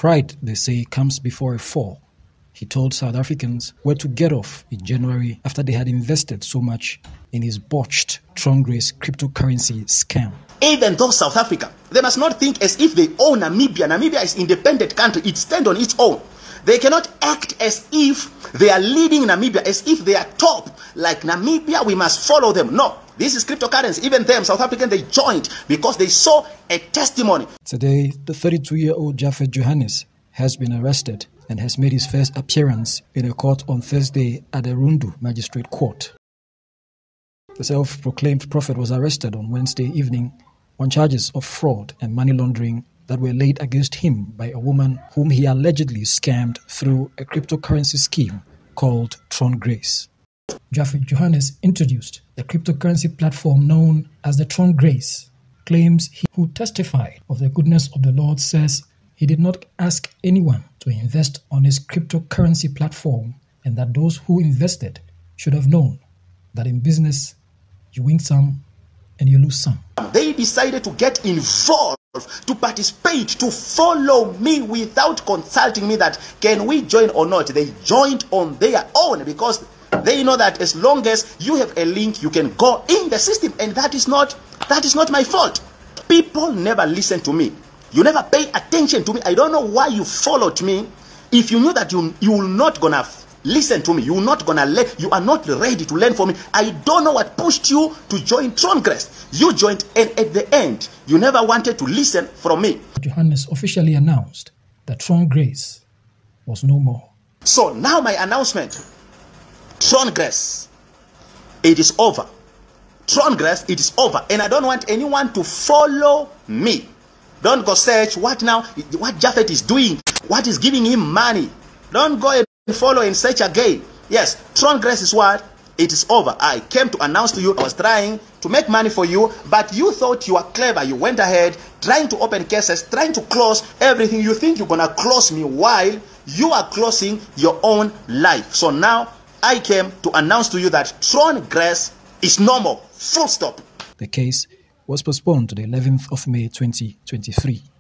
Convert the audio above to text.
Pride, they say, comes before a fall. He told South Africans where to get off in January after they had invested so much in his botched Trongrace cryptocurrency scam. Even though South Africa, they must not think as if they own Namibia. Namibia is an independent country. It stands on its own. They cannot act as if they are leading Namibia, as if they are top. Like Namibia, we must follow them. No, this is cryptocurrency. Even them, South Africans, they joined because they saw a testimony. Today, the 32-year-old Japhet Johannes has been arrested and has made his first appearance in a court on Thursday at the Rundu Magistrate Court. The self-proclaimed prophet was arrested on Wednesday evening on charges of fraud and money laundering that were laid against him by a woman whom he allegedly scammed through a cryptocurrency scheme called Trongrace. Japhet Johannes introduced the cryptocurrency platform known as the Trongrace. Claims he who testified of the goodness of the Lord says he did not ask anyone to invest on his cryptocurrency platform, and that those who invested should have known that in business you win some and you lose some. They decided to get involved, to participate, to follow me without consulting me that can we join or not. They joined on their own because they know that as long as you have a link, you can go in the system, and that is not my fault. People never listen to me. You never pay attention to me. I don't know why you followed me. If you knew that you will not gonna listen to me, you are not ready to learn from me. I don't know what pushed you to join Trongrace. You joined, and at the end, you never wanted to listen from me. Johannes officially announced that Trongrace was no more. So now my announcement, Trongrace, it is over. Trongrace, it is over. And I don't want anyone to follow me. Don't go search what Japhet is doing, what is giving him money. Don't go and follow and search again. Yes, Trongrace is what? It is over. I came to announce to you, I was trying to make money for you, but you thought you were clever. You went ahead, trying to open cases, trying to close everything. You think you're going to close me while you are closing your own life. So now I came to announce to you that Trongrace is no more. Full stop. The case was postponed to the 11th of May 2023.